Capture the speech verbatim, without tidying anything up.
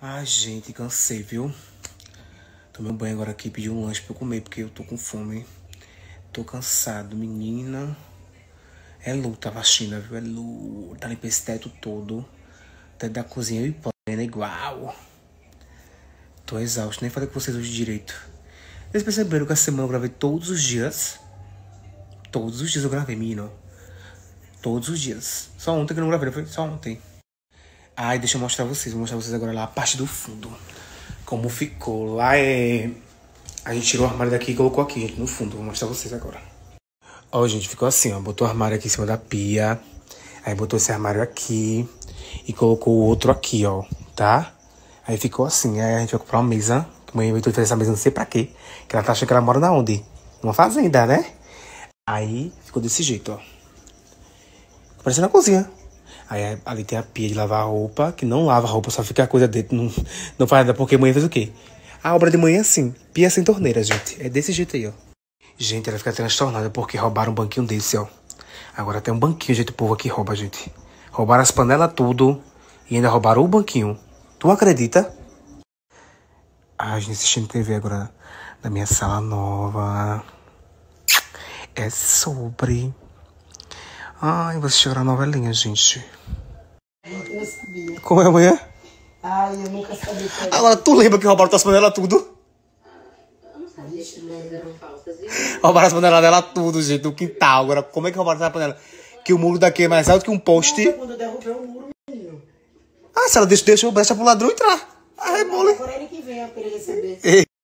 Ai, gente, cansei, viu? Tomei um banho agora aqui, pedi um lanche pra eu comer, porque eu tô com fome. Tô cansado, menina. É luta a vacina, viu? É luta. Limpei esse teto todo. Teto da cozinha e plena igual. Tô exausto, nem falei com vocês hoje direito. Vocês perceberam que essa semana eu gravei todos os dias? Todos os dias eu gravei, menino. Todos os dias. Só ontem que eu não gravei, foi só ontem. Ai, deixa eu mostrar vocês. Vou mostrar vocês agora lá a parte do fundo. Como ficou. Lá é... A gente tirou o armário daqui e colocou aqui, gente, no fundo. Vou mostrar vocês agora. Ó, gente, ficou assim, ó. Botou o armário aqui em cima da pia. Aí botou esse armário aqui. E colocou o outro aqui, ó. Tá? Aí ficou assim. Aí a gente vai comprar uma mesa. Amanhã eu vou fazer essa mesa, não sei pra quê. Que ela tá achando que ela mora na onde? Numa fazenda, né? Aí ficou desse jeito, ó. Parecendo na cozinha. Aí ali tem a pia de lavar roupa, que não lava a roupa, só fica a coisa dentro, não, não faz nada, porque amanhã fez o quê? A obra de manhã é assim, pia sem torneira, gente. É desse jeito aí, ó. Gente, ela fica transtornada porque roubaram um banquinho desse, ó. Agora tem um banquinho, gente, o povo aqui rouba, gente. Roubaram as panelas tudo e ainda roubaram o banquinho. Tu acredita? Ah, a gente assistindo T V agora na minha sala nova. É sobre... Ai, vou assistir agora a novelinha, gente. Eu sabia. Como é amanhã? Ai, eu nunca sabia. Que Agora, tu lembra que roubaram tuas panelas tudo? eu não sabia que eram falsas. Roubaram as panelas dela tudo, gente, do quintal. Agora, como é que roubaram essa panela? Que o muro daqui é mais alto que um poste. Nossa, quando eu derrubei o muro, menino. Ah, se ela deixa, deixa, deixa pro ladrão entrar. Ah, é mole. Agora ele que vem pra ele receber.